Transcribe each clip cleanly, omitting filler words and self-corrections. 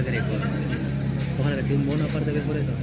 querer. Ojalá que esté un mono aparte de por eso.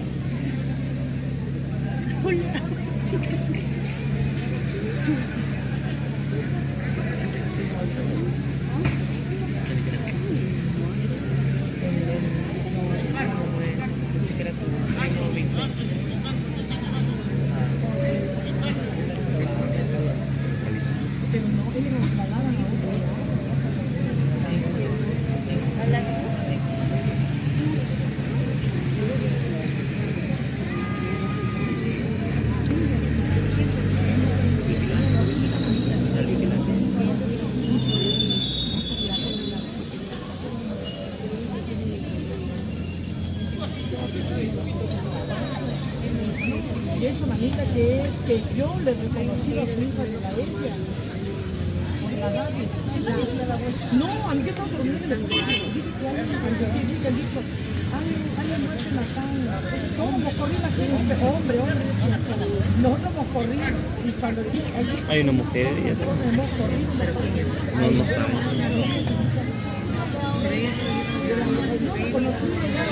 Y es una amiga que yo le reconocí a su hija de la ella. Con la radio. No, a mí yo estaba durmiendo y le dice que alguien ha dicho, alguien muerto en la cama. Todos hemos corrido la gente, hombre. Nosotros hemos corrido y cuando hay una mujer y ya nosotros hemos corrido, no sabemos. yo me conocí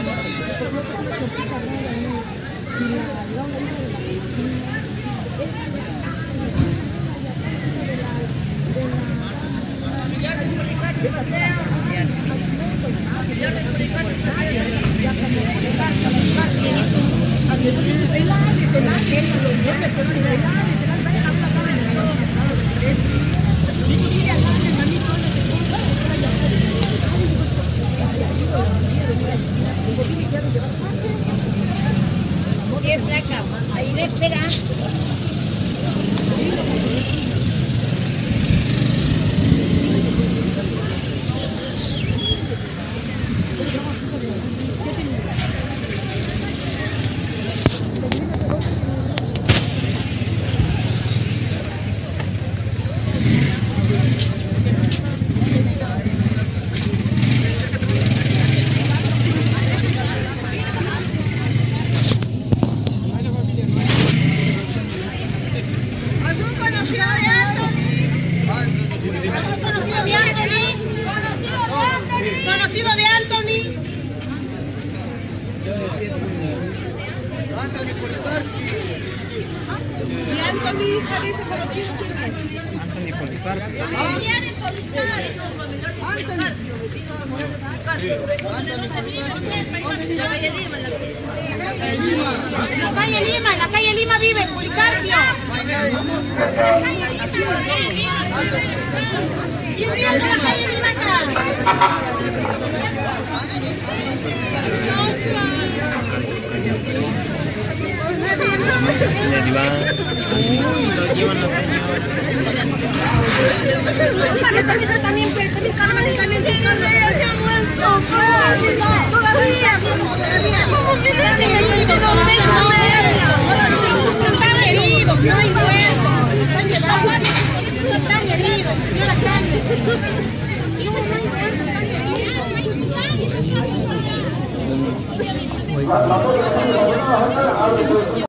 ahí le espera. Conocido de Anthony. Anthony Policarpi. Y Anthony parece conocido. Anthony Policarpi. En la calle Lima vive Policarpio. ¿Quién vive en la calle Lima acá? Lo llevan los señores. También están heridos, no hay huevos, están llevados, están heridos, no la carne. Oiga.